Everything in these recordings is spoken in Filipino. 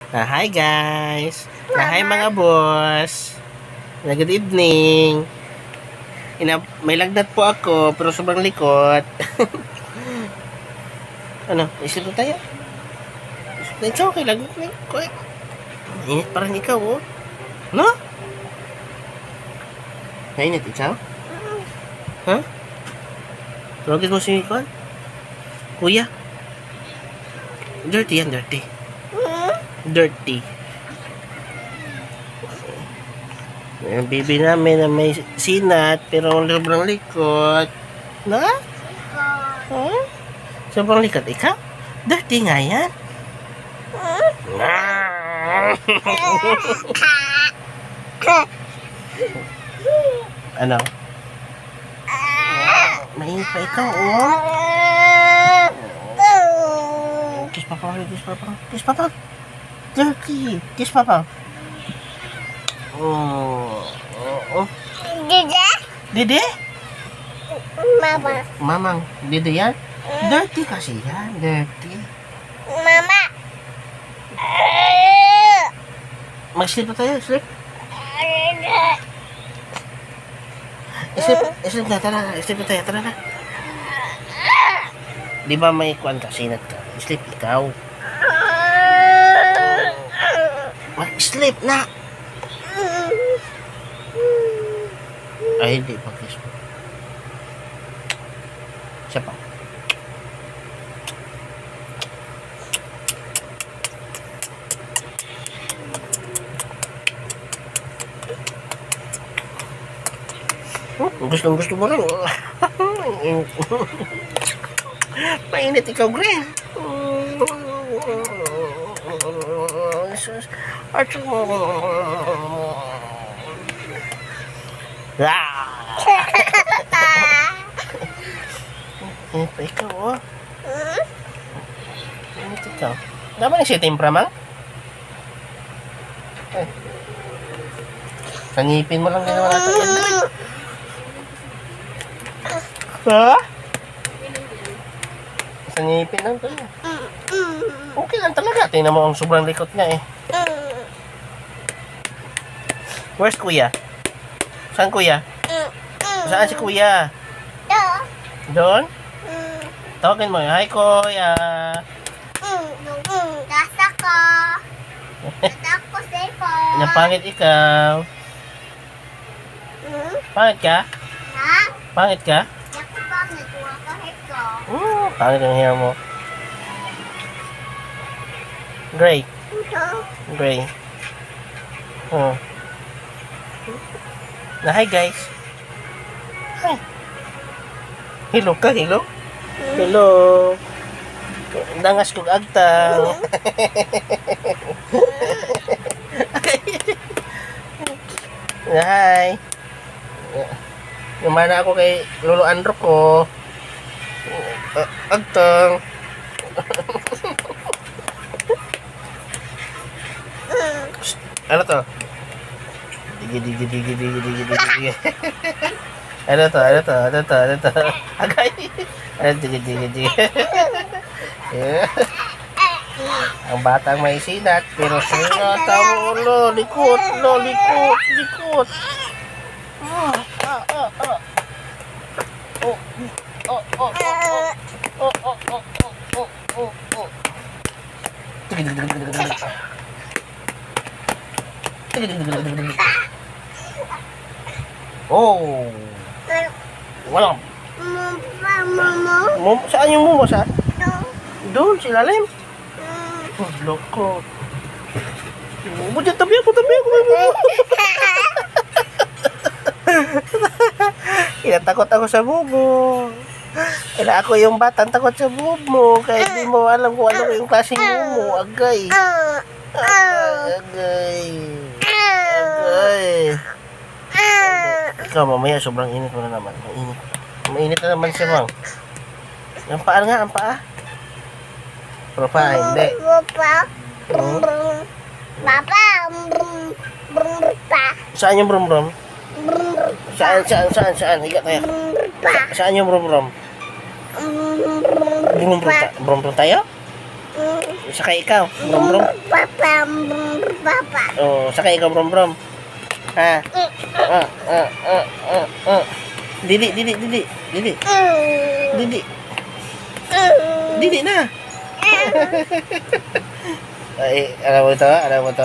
Hi guys. Hi mga boss. Good evening. May lagnat po ako pero sobrang likot. Ano? Isip na tayo. It's okay. Lagnat na ko. Init pa rin ikaw, oh. No? Nainit ikaw? Ha? Tawagin mo si Kuya. Kuya. Dirty yan, dirty. Dirty. Yung baby namin na may sinat pero sobrang likot. Na? Huh? Sobrang likot. Ikaw? Dirty nga yan. Ano? Mainit pa ikaw, oh. Kiss papa, kiss papa, kiss papa. Dirty. Kiss papa. Oh. Dede? Dede? Mama. Mamang, dede yan? Dirty kasi yan, dirty. Mama. Mag-sleep na tayo, sleep. Sleep na, tara na, sleep na tayo, tara na. Di ba may kuwan ka, sinat ka? Sleep ikaw. Mag-sleep na. Ay, hindi pa kiss mo. Siya pa. Gusto mo rin. Mainit ikaw, Green. Mainit pa ikaw, oh. Mainit ikaw. Dapat na siya timpra, mang? Sa ngipin mo lang ginawa natin yan. Ha? Sa ngipin lang to. Okay lang talaga. Tingnan mo ang sobrang likot niya eh. Where's Kuya? Saan Kuya? Saan si Kuya? Doon? Tawagin mo. Hi Kuya. Dasa ko. Dasa ko seko. Napangit ikaw. Pangit ka? Ha? Pangit ka? Yaku pa nagkuha ko heko. Pangit ang hair mo. Gray. Gray. Hi guys. Hi. Hello ka, hello? Hello. Dangas kong agtang. Hi. Gumana ako kay Lolo Andro ko. Agtang. Ano to? Digi. Ano to? Agay. Digi. Ang batang may sinat, pero sinat ang ulo, likot. Oh. Wala. Saan yung mumo sa? Doon, sa ilalim. Oh, loko. Mumo dyan, tabi ako. Takot ako sa mumo. Ako yung batang takot sa mumo. Kahit di mo alam kung ano yung klaseng mumo. Agay. Ikaw mamaya sobrang init mo na naman. Mainit na naman siya, Mang. Ang paa nga, ang paa. Pero pa, hindi. Papa. Saan yung brum-brum? Saan? Higa tayo. Saan yung brum-brum? Brum-brum tayo? sakay ikaw. Brum brum. Papa, papa. Oh, sakay ikaw brum brum. Ha? Didi, didi, didi. Didi. Didi. Didi na. Ay, alam mo to? Alam mo to?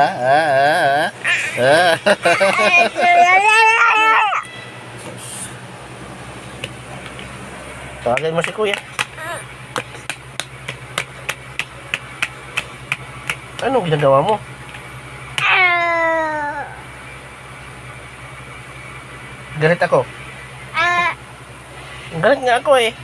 Tawagin mo si kuya. Anong ginagawa mo? Galit ako. Galit nga ako eh.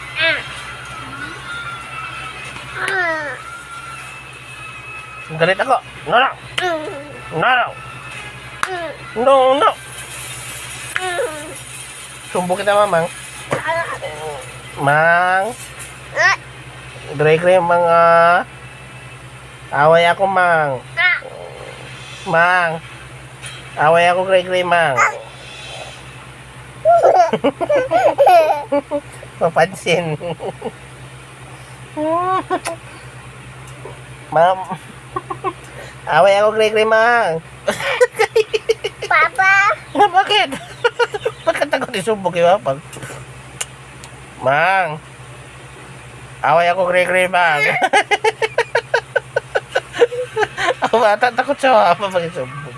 Galit ako. No, no. No, no. No, no. Sumbo kita, mamang. Mang. Gray-gray, mga. Away ako, mang. Mang. Away ako, gray-gray, mang. Papansin. Ma'am. Away ako, gray-gray, mang. Papa. Bakit? Bakit ako nisubok yung apag? Mang. Away ako, gray-gray, mang. Ako bata, takot siya apa pag isubok.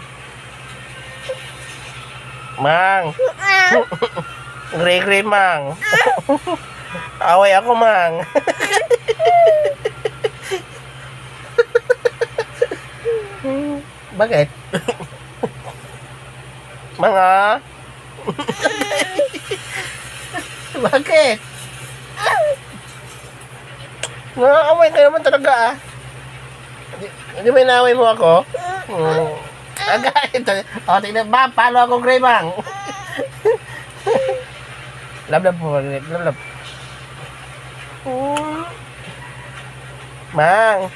Mang. Gray-gray, mang. Away ako, mang. Bakit? Mga? Bakit? Naaway ka naman talaga ah. Hindi ba inaaway mo ako? Agad. O, tingnan ba? Paano ako, Gray, mang? Lab po. Lab. Mang.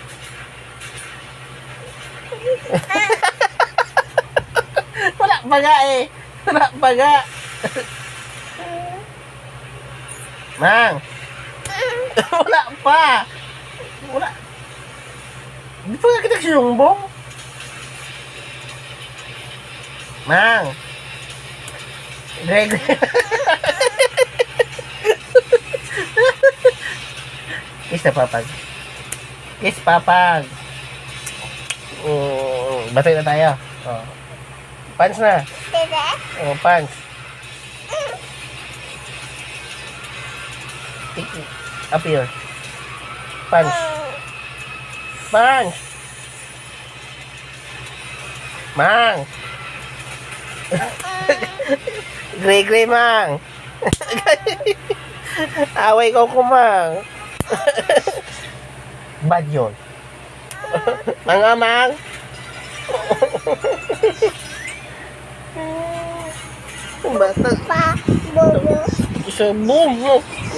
Wala baga eh. Wala baga. Mang. Wala pa. Wala. Di pa nga kita sinumbong. Mang. Greg. Kiss na papag. Kiss papag. Batay na tayo. Oh. Punch na. Oh, punch. Up here. Punch. Punch. Mang. Gray, mang. Away ko kumang. Bad yun. Mga mang. Bata. Pa, bobo. Sumbong mo.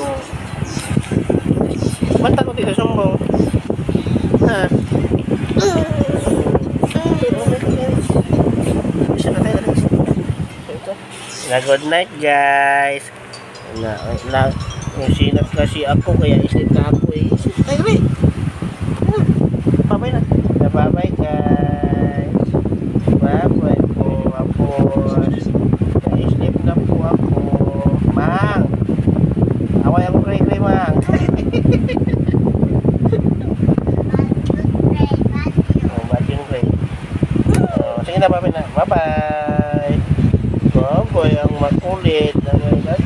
Ba't ako dito sumbong? Ha? Isa na tayo na. Ito. Na good night guys. Sinat kasi ako kaya isip na ako eh. Isip tayo rin. Bye-bye na. Bye-bye guys. Bye-bye po. Tapos na-sleep na po ako. Mang. Away ako kay mang. Sige na, bye-bye na. Bye-bye. Baboy ang makulit.